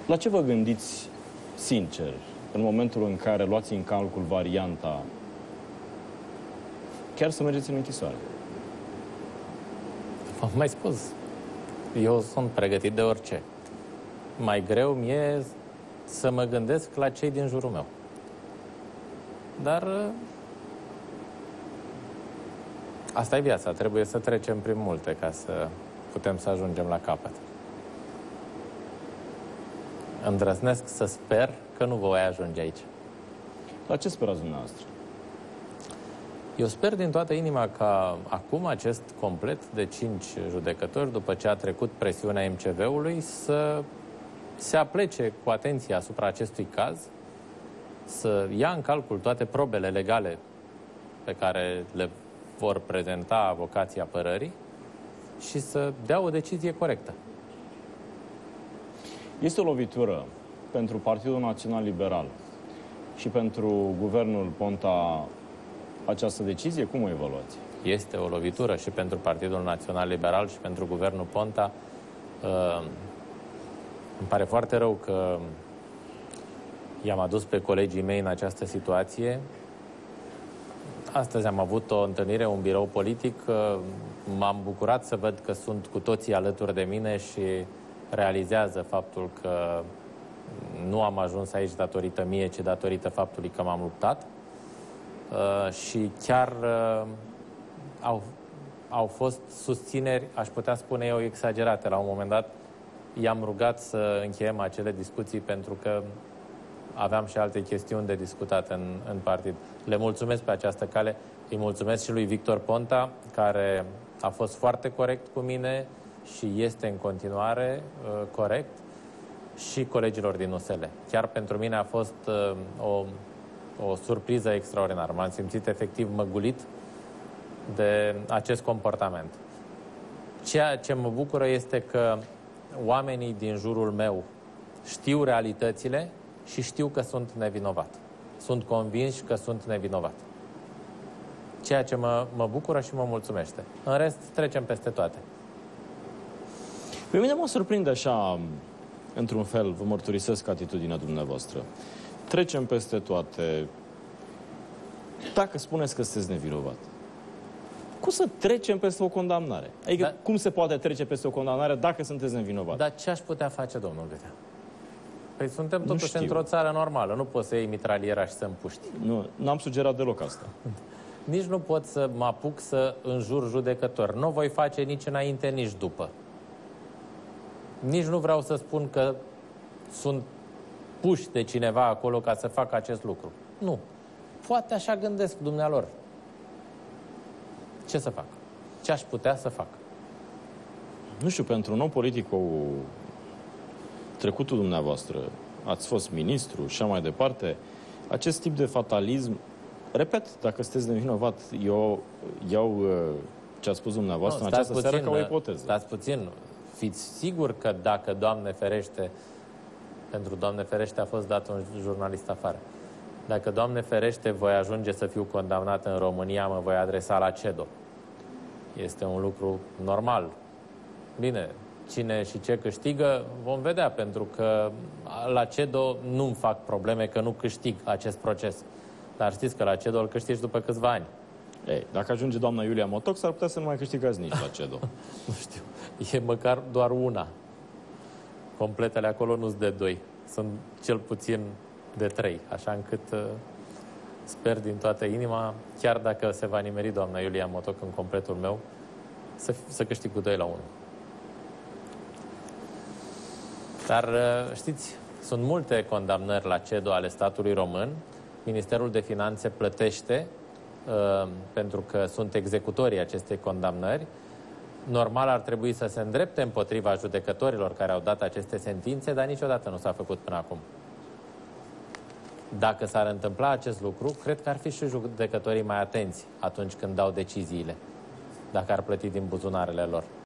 La ce vă gândiți sincer în momentul în care luați în calcul varianta chiar să mergeți în închisoare? V-am mai spus. Eu sunt pregătit de orice. Mai greu mi-e să mă gândesc la cei din jurul meu. Dar asta e viața. Trebuie să trecem prin multe ca să putem să ajungem la capăt. Îndrăznesc să sper că nu voi ajunge aici. La ce sperați dumneavoastră? Eu sper din toată inima ca acum acest complet de 5 judecători, după ce a trecut presiunea MCV-ului, să se aplece cu atenție asupra acestui caz, să ia în calcul toate probele legale pe care le vor prezenta avocații apărării și să dea o decizie corectă. Este o lovitură pentru Partidul Național Liberal și pentru Guvernul Ponta această decizie? Cum o evaluați? Este o lovitură și pentru Partidul Național Liberal și pentru Guvernul Ponta. Îmi pare foarte rău că i-am adus pe colegii mei în această situație. Astăzi am avut o întâlnire, un birou politic. M-am bucurat să văd că sunt cu toții alături de mine și realizează faptul că nu am ajuns aici datorită mie, ci datorită faptului că m-am luptat. Și chiar au fost susțineri, aș putea spune eu, exagerate. La un moment dat i-am rugat să încheiem acele discuții pentru că aveam și alte chestiuni de discutat în partid. Le mulțumesc pe această cale. Îi mulțumesc și lui Victor Ponta, care a fost foarte corect cu mine și este în continuare corect, și colegilor din USL. Chiar pentru mine a fost o surpriză extraordinară. M-am simțit efectiv măgulit de acest comportament. Ceea ce mă bucură este că oamenii din jurul meu știu realitățile și știu că sunt nevinovat. Sunt convinși că sunt nevinovat. Ceea ce mă bucură și mă mulțumește. În rest, trecem peste toate. Pe mine mă surprinde așa, într-un fel, vă mărturisesc atitudinea dumneavoastră. Trecem peste toate. Dacă spuneți că sunteți nevinovat, cum să trecem peste o condamnare? Adică cum se poate trece peste o condamnare dacă sunteți nevinovat? Dar ce aș putea face, domnul Gâdea? Păi suntem totuși într-o țară normală. Nu poți să iei mitraliera și să împuști. Nu, n-am sugerat deloc asta. Nici nu pot să mă apuc să înjur judecători. Nu voi face nici înainte, nici după. Nici nu vreau să spun că sunt puși de cineva acolo ca să facă acest lucru. Nu. Poate așa gândesc dumnealor. Ce să fac? Ce aș putea să fac? Nu știu, pentru un om politic cu trecutul dumneavoastră, ați fost ministru și așa mai departe, acest tip de fatalism, repet, dacă sunteți nevinovat, eu iau ce ați spus dumneavoastră în această seară ca o ipoteză. Stați puțin. Fiți sigur că dacă, Doamne ferește, pentru Doamne ferește a fost dat un jurnalist afară, dacă, Doamne ferește, voi ajunge să fiu condamnat în România, mă voi adresa la CEDO. Este un lucru normal. Bine, cine și ce câștigă, vom vedea, pentru că la CEDO nu-mi fac probleme că nu câștig acest proces. Dar știți că la CEDO îl câștigi după câțiva ani. Ei, dacă ajunge doamna Iulia Motoc, s-ar putea să nu mai câștigați nici la CEDO. Nu știu. E măcar doar una. Completele acolo nu-s de 2. Sunt cel puțin de 3. Așa încât sper din toată inima, chiar dacă se va nimeri doamna Iulia Motoc în completul meu, să câștig cu 2-1. Dar știți, sunt multe condamnări la CEDO ale statului român. Ministerul de Finanțe plătește pentru că sunt executorii acestei condamnări. Normal ar trebui să se îndrepte împotriva judecătorilor care au dat aceste sentințe, dar niciodată nu s-a făcut până acum. Dacă s-ar întâmpla acest lucru, cred că ar fi și judecătorii mai atenți atunci când dau deciziile, dacă ar plăti din buzunarele lor.